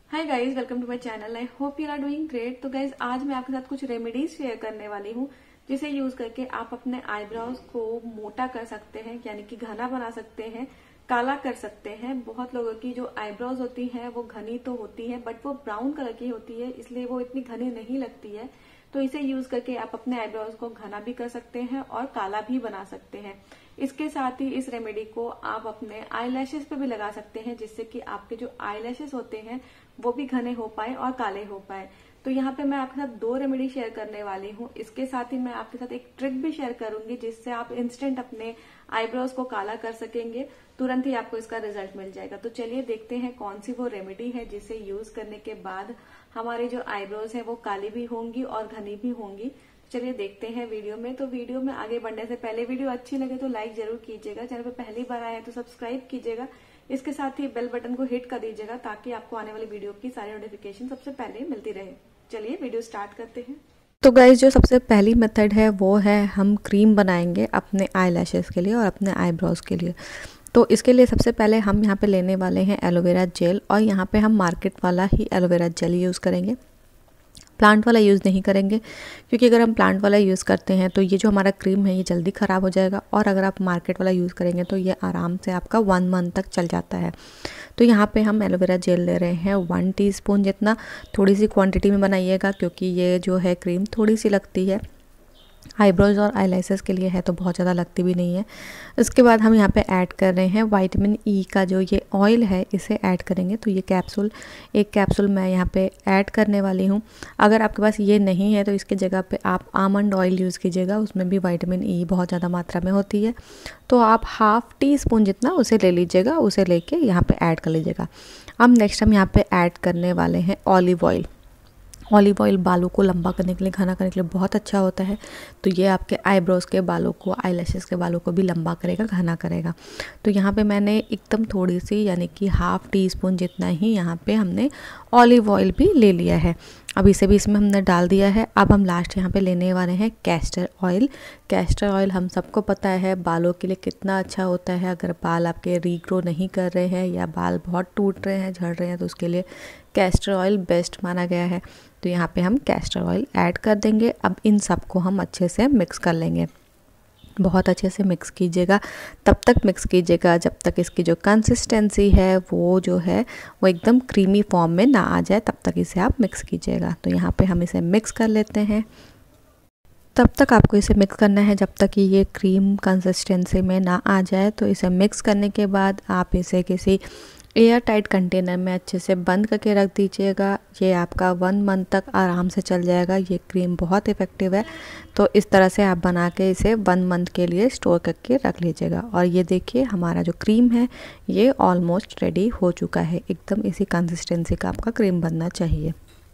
Hi guys, welcome to my channel. I hope you are doing great. तो guys आज मैं आपके साथ कुछ रेमेडीज शेयर करने वाली हूँ जिसे यूज करके आप अपने आईब्रोज को मोटा कर सकते हैं, यानी कि घना बना सकते हैं, काला कर सकते हैं। बहुत लोगों की जो आईब्रोज होती है वो घनी तो होती है बट वो ब्राउन कलर की होती है, इसलिए वो इतनी घनी नहीं लगती है। तो इसे यूज करके आप अपने आईब्रोज को घना भी कर सकते हैं और काला भी बना सकते हैं। इसके साथ ही इस रेमेडी को आप अपने आईलैशेस पे भी लगा सकते हैं, जिससे कि आपके जो आईलैशेस होते हैं वो भी घने हो पाए और काले हो पाए। तो यहाँ पे मैं आपके साथ दो रेमेडी शेयर करने वाली हूँ। इसके साथ ही मैं आपके साथ एक ट्रिक भी शेयर करूंगी जिससे आप इंस्टेंट अपने आईब्रोज को काला कर सकेंगे। तुरंत ही आपको इसका रिजल्ट मिल जाएगा। तो चलिए देखते हैं कौन सी वो रेमेडी है जिसे यूज करने के बाद हमारी जो आईब्रोज है वो काली भी होंगी और घनी भी होंगी। चलिए देखते हैं वीडियो में। तो वीडियो में आगे बढ़ने से पहले वीडियो अच्छी लगे तो लाइक जरूर कीजिएगा, चैनल पे पहली बार आए हैं तो सब्सक्राइब कीजिएगा। इसके साथ ही बेल बटन को हिट कर दीजिएगा ताकि आपको आने वाली वीडियो की सारी नोटिफिकेशन सबसे पहले मिलती रहे। चलिए वीडियो स्टार्ट करते हैं। तो गाइज जो सबसे पहली मेथड है वो है हम क्रीम बनाएंगे अपने आईलैशेस के लिए और अपने आईब्रोज के लिए। तो इसके लिए सबसे पहले हम यहाँ पे लेने वाले हैं एलोवेरा जेल, और यहाँ पे हम मार्केट वाला ही एलोवेरा जेल यूज़ करेंगे, प्लांट वाला यूज़ नहीं करेंगे, क्योंकि अगर हम प्लांट वाला यूज़ करते हैं तो ये जो हमारा क्रीम है ये जल्दी ख़राब हो जाएगा, और अगर आप मार्केट वाला यूज़ करेंगे तो ये आराम से आपका 1 मंथ तक चल जाता है। तो यहाँ पे हम एलोवेरा जेल ले रहे हैं 1 टीस्पून जितना। थोड़ी सी क्वांटिटी में बनाइएगा क्योंकि ये जो है क्रीम थोड़ी सी लगती है, आईब्रोज और आईलैशेस के लिए है तो बहुत ज़्यादा लगती भी नहीं है। इसके बाद हम यहाँ पे ऐड कर रहे हैं विटामिन ई का जो ये ऑयल है, इसे ऐड करेंगे। तो ये एक कैप्सूल मैं यहाँ पे ऐड करने वाली हूँ। अगर आपके पास ये नहीं है तो इसके जगह पे आप आमंड ऑयल यूज़ कीजिएगा, उसमें भी विटामिन ई बहुत ज़्यादा मात्रा में होती है। तो आप 1/2 टीस्पून जितना उसे ले लीजिएगा, उसे लेके यहाँ पर ऐड कर लीजिएगा। अब नेक्स्ट हम यहाँ पर ऐड करने वाले हैं ऑलिव ऑयल। ऑलिव ऑयल बालों को लंबा करने के लिए, घना करने के लिए बहुत अच्छा होता है। तो ये आपके आईब्रोज के बालों को, आईलैशेस के बालों को भी लंबा करेगा, घना करेगा। तो यहाँ पे मैंने एकदम थोड़ी सी, यानी कि 1/2 टीस्पून जितना ही यहाँ पे हमने ऑलिव ऑयल भी ले लिया है। अब इसे भी इसमें हमने डाल दिया है। अब हम लास्ट यहाँ पे लेने वाले हैं कैस्टर ऑयल। कैस्टर ऑयल हम सबको पता है बालों के लिए कितना अच्छा होता है। अगर बाल आपके रीग्रो नहीं कर रहे हैं या बाल बहुत टूट रहे हैं, झड़ रहे हैं, तो उसके लिए कैस्टर ऑयल बेस्ट माना गया है। तो यहाँ पे हम कैस्टर ऑयल ऐड कर देंगे। अब इन सबको हम अच्छे से मिक्स कर लेंगे। बहुत अच्छे से मिक्स कीजिएगा, तब तक मिक्स कीजिएगा जब तक इसकी जो कंसिस्टेंसी है वो जो है वो एकदम क्रीमी फॉर्म में ना आ जाए, तब तक इसे आप मिक्स कीजिएगा। तो यहाँ पे हम इसे मिक्स कर लेते हैं। तब तक आपको इसे मिक्स करना है जब तक कि ये क्रीम कंसिस्टेंसी में ना आ जाए। तो इसे मिक्स करने के बाद आप इसे किसी एयर टाइट कंटेनर में अच्छे से बंद करके रख दीजिएगा। ये आपका 1 मंथ तक आराम से चल जाएगा। ये क्रीम बहुत इफ़ेक्टिव है। तो इस तरह से आप बना के इसे 1 मंथ के लिए स्टोर करके रख लीजिएगा। और ये देखिए हमारा जो क्रीम है ये ऑलमोस्ट रेडी हो चुका है। एकदम इसी कंसिस्टेंसी का आपका क्रीम बनना चाहिए।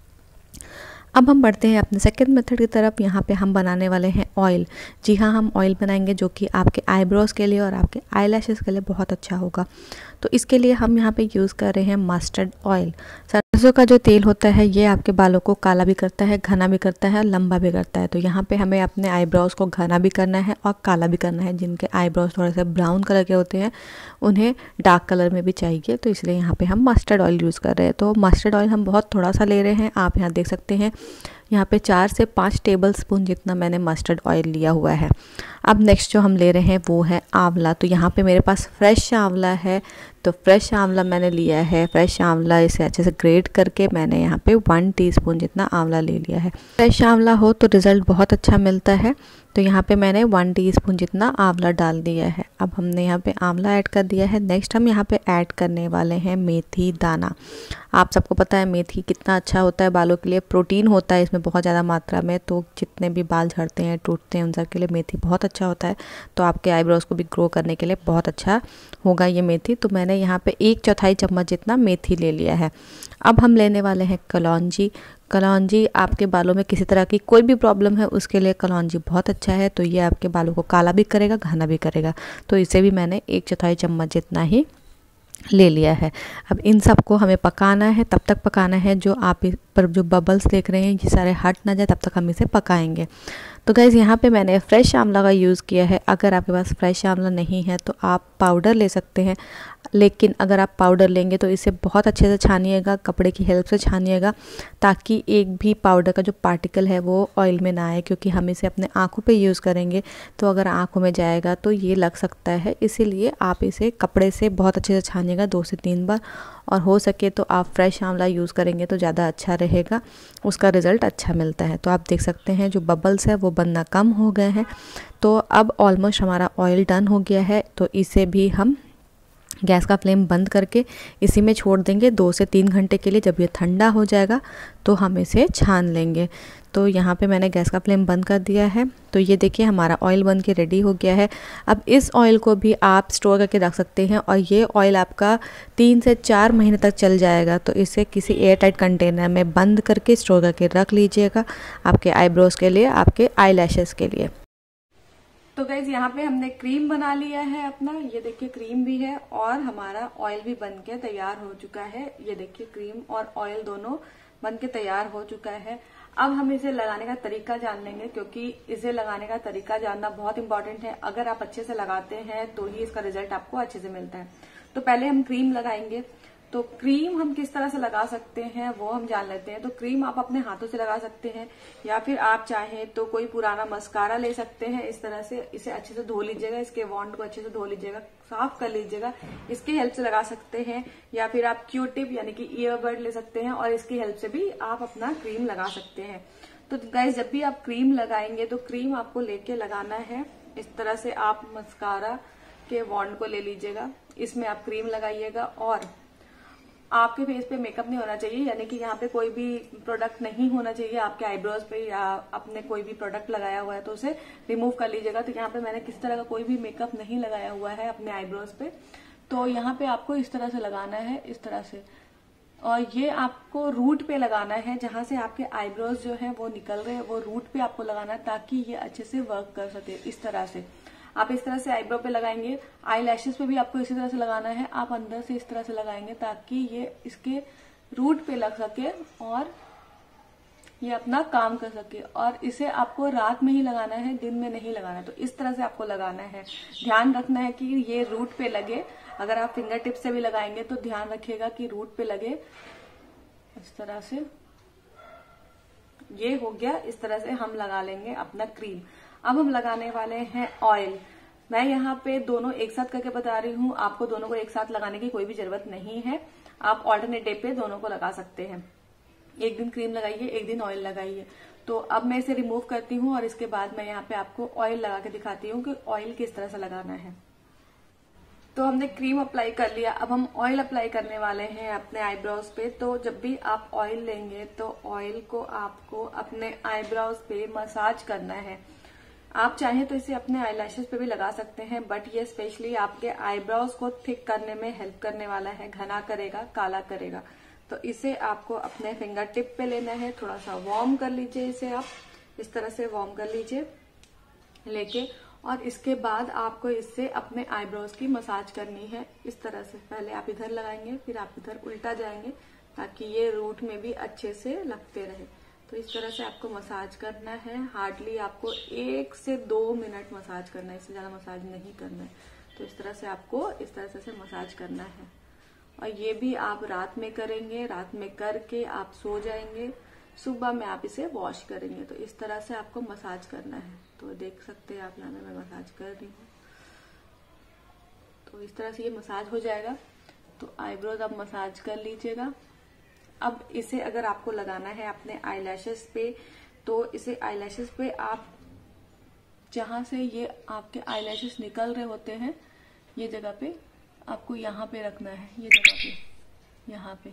अब हम बढ़ते हैं अपने सेकंड मेथड की तरफ। यहाँ पे हम बनाने वाले हैं ऑयल। जी हाँ, हम ऑयल बनाएंगे जो कि आपके आईब्रोज के लिए और आपके आईलैशेस के लिए बहुत अच्छा होगा। तो इसके लिए हम यहाँ पे यूज़ कर रहे हैं मस्टर्ड ऑयल। सरसों का जो तेल होता है ये आपके बालों को काला भी करता है, घना भी करता है, लंबा भी करता है। तो यहाँ पे हमें अपने आईब्रोज को घना भी करना है और काला भी करना है। जिनके आईब्रोज थोड़े से ब्राउन कलर के होते हैं उन्हें डार्क कलर में भी चाहिए, तो इसलिए यहाँ पे हम मस्टर्ड ऑयल यूज़ कर रहे हैं। तो मस्टर्ड ऑयल हम बहुत थोड़ा सा ले रहे हैं। आप यहाँ देख सकते हैं यहाँ पे 4 से 5 टेबल स्पून जितना मैंने मस्टर्ड ऑयल लिया हुआ है। अब नेक्स्ट जो हम ले रहे हैं वो है आंवला। तो यहाँ पे मेरे पास फ्रेश आंवला है, तो फ्रेश आंवला मैंने लिया है। फ्रेश आंवला इसे अच्छे से ग्रेट करके मैंने यहाँ पे 1 टीस्पून जितना आंवला ले लिया है। फ्रेश आंवला हो तो रिज़ल्ट बहुत अच्छा मिलता है। तो यहाँ पे मैंने 1 टीस्पून जितना आंवला डाल दिया है। अब हमने यहाँ पे आंवला ऐड कर दिया है। नेक्स्ट हम यहाँ पे ऐड करने वाले हैं मेथी दाना। आप सबको पता है मेथी कितना अच्छा होता है बालों के लिए। प्रोटीन होता है इसमें बहुत ज़्यादा मात्रा में, तो जितने भी बाल झड़ते हैं, टूटते हैं, उन सब के लिए मेथी बहुत अच्छा होता है। तो आपके आईब्रोज को भी ग्रो करने के लिए बहुत अच्छा होगा ये मेथी। तो मैंने यहाँ पे 1/4 चम्मच जितना मेथी ले लिया है। अब हम लेने वाले हैं कलौंजी। कलौंजी आपके बालों में किसी तरह की कोई भी प्रॉब्लम है उसके लिए कलौंजी बहुत अच्छा है। तो ये आपके बालों को काला भी करेगा, घना भी करेगा। तो इसे भी मैंने 1/4 चम्मच जितना ही ले लिया है। अब इन सबको हमें पकाना है, तब तक पकाना है जो आप इस पर जो बबल्स देख रहे हैं ये सारे हट ना जाए, तब तक हम इसे पकाएंगे। तो गाइज़ यहाँ पे मैंने फ्रेश आंवला का यूज़ किया है। अगर आपके पास फ्रेश आंवला नहीं है तो आप पाउडर ले सकते हैं, लेकिन अगर आप पाउडर लेंगे तो इसे बहुत अच्छे से छानिएगा, कपड़े की हेल्प से छानिएगा, ताकि एक भी पाउडर का जो पार्टिकल है वो ऑयल में ना आए, क्योंकि हम इसे अपने आँखों पे यूज़ करेंगे तो अगर आँखों में जाएगा तो ये लग सकता है। इसीलिए आप इसे कपड़े से बहुत अच्छे से छानिएगा 2 से 3 बार, और हो सके तो आप फ्रेश आंवला यूज़ करेंगे तो ज़्यादा अच्छा रहेगा, उसका रिज़ल्ट अच्छा मिलता है। तो आप देख सकते हैं जो बबल्स है वो बनना कम हो गए हैं। तो अब ऑलमोस्ट हमारा ऑयल डन हो गया है, तो इसे भी हम गैस का फ्लेम बंद करके इसी में छोड़ देंगे 2 से 3 घंटे के लिए। जब ये ठंडा हो जाएगा तो हम इसे छान लेंगे। तो यहाँ पे मैंने गैस का फ्लेम बंद कर दिया है। तो ये देखिए हमारा ऑयल बन के रेडी हो गया है। अब इस ऑयल को भी आप स्टोर करके रख सकते हैं और ये ऑयल आपका 3 से 4 महीने तक चल जाएगा। तो इसे किसी एयर टाइट कंटेनर में बंद करके स्टोर करके रख लीजिएगा, आपके आईब्रोज़ के लिए, आपके आई लैशेज़ के लिए। तो गाइज यहाँ पे हमने क्रीम बना लिया है अपना, ये देखिए क्रीम भी है और हमारा ऑयल भी बन के तैयार हो चुका है। ये देखिए क्रीम और ऑयल दोनों बन के तैयार हो चुका है। अब हम इसे लगाने का तरीका जान लेंगे, क्योंकि इसे लगाने का तरीका जानना बहुत इंपॉर्टेंट है। अगर आप अच्छे से लगाते हैं तो ही इसका रिजल्ट आपको अच्छे से मिलता है। तो पहले हम क्रीम लगाएंगे। तो क्रीम हम किस तरह से लगा सकते हैं वो हम जान लेते हैं। तो क्रीम आप अपने हाथों से लगा सकते हैं, या फिर आप चाहें तो कोई पुराना मस्कारा ले सकते हैं। इस तरह से इसे अच्छे से धो लीजिएगा, इसके वॉन्ड को अच्छे से धो लीजिएगा, साफ कर लीजिएगा, इसकी हेल्प से लगा सकते हैं। या फिर आप क्यूटिप यानी कि ईयरबड ले सकते हैं और इसकी हेल्प से भी आप अपना क्रीम लगा सकते हैं। तो गाइस जब भी आप क्रीम लगाएंगे तो क्रीम आपको लेके लगाना है इस तरह से। आप मस्कारा के वॉन्ड को ले लीजिएगा, इसमें आप क्रीम लगाइएगा और आपके फेस पे मेकअप नहीं होना चाहिए, यानी कि यहाँ पे कोई भी प्रोडक्ट नहीं होना चाहिए आपके आईब्रोज पे, या आपने कोई भी प्रोडक्ट लगाया हुआ है तो उसे रिमूव कर लीजिएगा। तो यहाँ पे मैंने किसी तरह का कोई भी मेकअप नहीं लगाया हुआ है अपने आईब्रोज पे। तो यहाँ पे आपको इस तरह से लगाना है, इस तरह से, और ये आपको रूट पे लगाना है, जहां से आपके आईब्रोज जो है वो निकल रहे हैं वो रूट पे आपको लगाना है, ताकि ये अच्छे से वर्क कर सके। इस तरह से आप इस तरह से आईब्रो पे लगाएंगे। आई लैशेस पे भी आपको इसी तरह से लगाना है, आप अंदर से इस तरह से लगाएंगे ताकि ये इसके रूट पे लग सके और ये अपना काम कर सके। और इसे आपको रात में ही लगाना है, दिन में नहीं लगाना है। तो इस तरह से आपको लगाना है, ध्यान रखना है कि ये रूट पे लगे। अगर आप फिंगर टिप से भी लगाएंगे तो ध्यान रखिएगा कि रूट पे लगे। इस तरह से ये हो गया। इस तरह से हम लगा लेंगे अपना क्रीम। अब हम लगाने वाले हैं ऑयल। मैं यहाँ पे दोनों एक साथ करके बता रही हूँ, आपको दोनों को एक साथ लगाने की कोई भी जरूरत नहीं है। आप ऑल्टरनेट डे पे दोनों को लगा सकते हैं, एक दिन क्रीम लगाइए, एक दिन ऑयल लगाइए। तो अब मैं इसे रिमूव करती हूँ और इसके बाद मैं यहाँ पे आपको ऑयल लगा के दिखाती हूँ कि ऑयल किस तरह से लगाना है। तो हमने क्रीम अप्लाई कर लिया, अब हम ऑयल अप्लाई करने वाले हैं अपने आईब्रोज पे। तो जब भी आप ऑयल लेंगे तो ऑयल को आपको अपने आईब्रोज पे मसाज करना है। आप चाहें तो इसे अपने आईलैशेस पे भी लगा सकते हैं, बट ये स्पेशली आपके आईब्रोज को थिक करने में हेल्प करने वाला है, घना करेगा, काला करेगा। तो इसे आपको अपने फिंगर टिप पे लेना है, थोड़ा सा वार्म कर लीजिए इसे, आप इस तरह से वार्म कर लीजिए लेके, और इसके बाद आपको इससे अपने आईब्रोज की मसाज करनी है। इस तरह से पहले आप इधर लगाएंगे, फिर आप इधर उल्टा जाएंगे, ताकि ये रूट में भी अच्छे से लगते रहे। तो इस तरह से आपको मसाज करना है। हार्डली आपको 1 से 2 मिनट मसाज करना है, इससे ज्यादा मसाज नहीं करना है। तो इस तरह से आपको इस तरह से मसाज करना है, और ये भी आप रात में करेंगे। रात में करके आप सो जाएंगे, सुबह में आप इसे वॉश करेंगे। तो इस तरह से आपको मसाज करना है। तो देख सकते हैं आप, यहाँ में मैं मसाज कर रही हूँ। तो इस तरह से ये मसाज हो जाएगा। तो आईब्रोज आप मसाज कर लीजिएगा। अब इसे अगर आपको लगाना है अपने आईलैशेस पे, तो इसे आईलैशेस पे आप जहां से ये आपके आईलैशेस निकल रहे होते हैं, ये जगह पे आपको यहाँ पे रखना है, ये जगह पे, यहाँ पे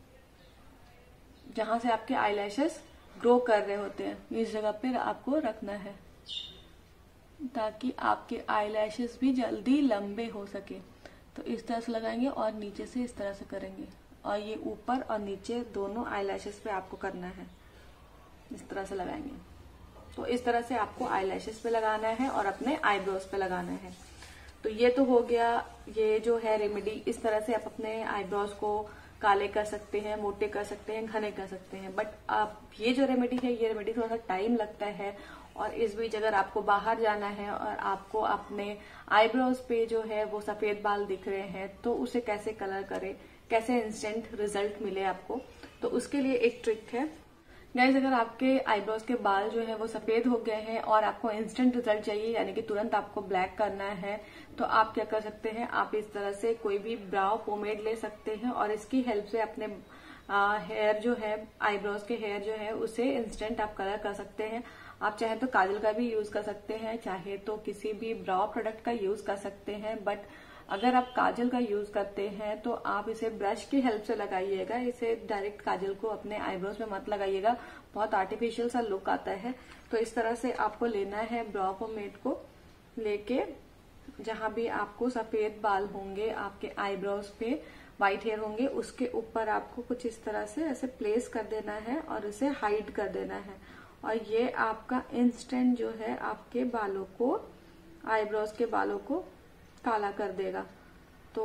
जहां से आपके आईलैशेस ग्रो कर रहे होते हैं, इस जगह पे आपको रखना है, ताकि आपके आईलैशेस भी जल्दी लंबे हो सके। तो इस तरह से लगाएंगे और नीचे से इस तरह से करेंगे, और ये ऊपर और नीचे दोनों आईलैशेस पे आपको करना है, इस तरह से लगाएंगे। तो इस तरह से आपको आईलैशेस पे लगाना है और अपने आईब्रोज पे लगाना है। तो ये तो हो गया, ये जो है रेमेडी। इस तरह से आप अपने आईब्रोज को काले कर सकते हैं, मोटे कर सकते हैं, घने कर सकते हैं। बट आप ये जो रेमेडी है, ये रेमेडी थोड़ा सा टाइम लगता है और इस बीच अगर आपको बाहर जाना है और आपको अपने आईब्रोज पे जो है वो सफेद बाल दिख रहे हैं तो उसे कैसे कलर करें, कैसे इंस्टेंट रिजल्ट मिले आपको, तो उसके लिए एक ट्रिक है गाइज। अगर आपके आईब्रोज के बाल जो है वो सफेद हो गए हैं और आपको इंस्टेंट रिजल्ट चाहिए, यानी कि तुरंत आपको ब्लैक करना है, तो आप क्या कर सकते हैं, आप इस तरह से कोई भी ब्राउ पोमेड ले सकते हैं और इसकी हेल्प से अपने हेयर जो है, आईब्रोज के हेयर जो है उसे इंस्टेंट आप कलर कर सकते हैं। आप चाहे तो काजल का भी यूज कर सकते हैं, चाहे तो किसी भी ब्राउ प्रोडक्ट का यूज कर सकते हैं, बट अगर आप काजल का यूज करते हैं तो आप इसे ब्रश की हेल्प से लगाइएगा। इसे डायरेक्ट काजल को अपने आईब्रोज में मत लगाइएगा, बहुत आर्टिफिशियल सा लुक आता है। तो इस तरह से आपको लेना है ब्राउ पोमेड को लेके, जहां भी आपको सफेद बाल होंगे, आपके आईब्रोज पे व्हाइट हेयर होंगे, उसके ऊपर आपको कुछ इस तरह से ऐसे प्लेस कर देना है और इसे हाइड कर देना है। और ये आपका इंस्टेंट जो है आपके बालों को, आईब्रोज के बालों को काला कर देगा। तो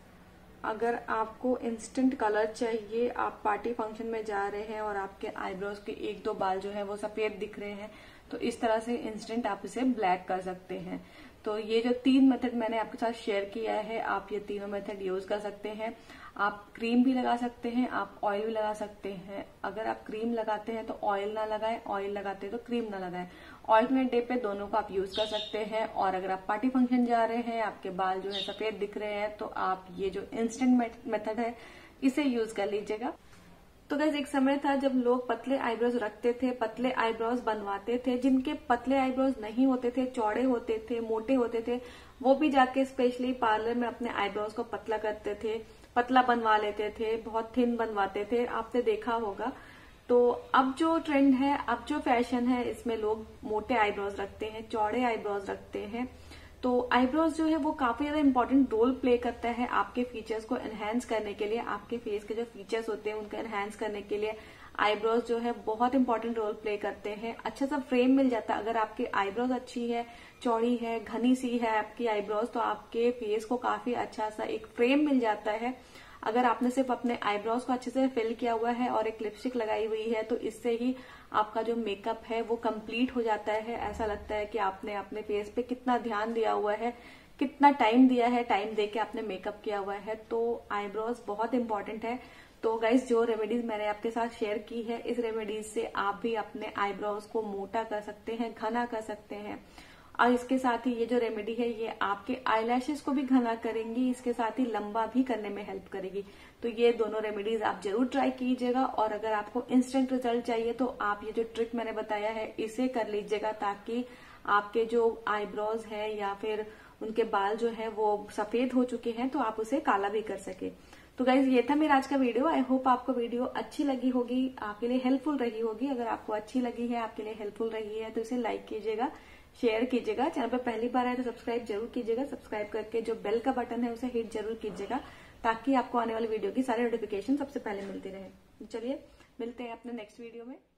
अगर आपको इंस्टेंट कलर चाहिए, आप पार्टी फंक्शन में जा रहे हैं और आपके आईब्रोज के 1-2 बाल जो है वो सफेद दिख रहे हैं, तो इस तरह से इंस्टेंट आप इसे ब्लैक कर सकते हैं। तो ये जो 3 मेथड मैंने आपके साथ शेयर किया है, आप ये तीनों मेथड यूज कर सकते हैं। आप क्रीम भी लगा सकते हैं, आप ऑयल भी लगा सकते हैं। अगर आप क्रीम लगाते हैं तो ऑयल ना लगाएं, ऑयल लगाते हैं तो क्रीम ना लगाएं। ऑल्टरनेट डे पे दोनों को आप यूज कर सकते हैं। और अगर आप पार्टी फंक्शन जा रहे हैं, आपके बाल जो है सफेद दिख रहे हैं, तो आप ये जो इंस्टेंट मेथड है इसे यूज कर लीजिएगा। तो गाइस एक समय था जब लोग पतले आईब्रोज रखते थे, पतले आईब्रोज बनवाते थे। जिनके पतले आईब्रोज नहीं होते थे, चौड़े होते थे, मोटे होते थे, वो भी जाके स्पेशली पार्लर में अपने आईब्रोज को पतला करते थे, पतला बनवा लेते थे, बहुत थिन बनवाते थे, आपने देखा होगा। तो अब जो ट्रेंड है, अब जो फैशन है, इसमें लोग मोटे आईब्रोज रखते हैं, चौड़े आईब्रोज रखते हैं। तो आईब्रोज जो है वो काफी ज्यादा इंपॉर्टेंट रोल प्ले करता है आपके फीचर्स को एनहेंस करने के लिए। आपके फेस के जो फीचर्स होते हैं उनको एनहेंस करने के लिए आईब्रोज जो है बहुत इंपॉर्टेंट रोल प्ले करते हैं। अच्छा सा फ्रेम मिल जाता है। अगर आपकी आईब्रोज अच्छी है, चौड़ी है, घनी सी है आपकी आईब्रोज, तो आपके फेस को काफी अच्छा सा एक फ्रेम मिल जाता है। अगर आपने सिर्फ अपने आईब्रोज को अच्छे से फिल किया हुआ है और एक लिपस्टिक लगाई हुई है, तो इससे ही आपका जो मेकअप है वो कंप्लीट हो जाता है। ऐसा लगता है कि आपने अपने फेस पे कितना ध्यान दिया हुआ है, कितना टाइम दिया है, टाइम देके आपने मेकअप किया हुआ है। तो आईब्रोज बहुत इंपॉर्टेंट है। तो गाइज जो रेमेडीज मैंने आपके साथ शेयर की है, इस रेमेडीज से आप भी अपने आईब्रोज को मोटा कर सकते हैं, घना कर सकते हैं। और इसके साथ ही ये जो रेमेडी है ये आपके आईलैशेस को भी घना करेंगी, इसके साथ ही लंबा भी करने में हेल्प करेगी। तो ये दोनों रेमेडीज आप जरूर ट्राई कीजिएगा। और अगर आपको इंस्टेंट रिजल्ट चाहिए तो आप ये जो ट्रिक मैंने बताया है इसे कर लीजिएगा, ताकि आपके जो आईब्रोज है या फिर उनके बाल जो है वो सफेद हो चुके हैं तो आप उसे काला भी कर सके। तो गाइज ये था मेरा आज का वीडियो। आई होप आपको वीडियो अच्छी लगी होगी, आपके लिए हेल्पफुल रही होगी। अगर आपको अच्छी लगी है, आपके लिए हेल्पफुल रही है, तो इसे लाइक कीजिएगा, शेयर कीजिएगा। चैनल पर पहली बार आए तो सब्सक्राइब जरूर कीजिएगा। सब्सक्राइब करके जो बेल का बटन है उसे हिट जरूर कीजिएगा, ताकि आपको आने वाली वीडियो की सारी नोटिफिकेशन सबसे पहले मिलती रहे। चलिए मिलते हैं अपने नेक्स्ट वीडियो में।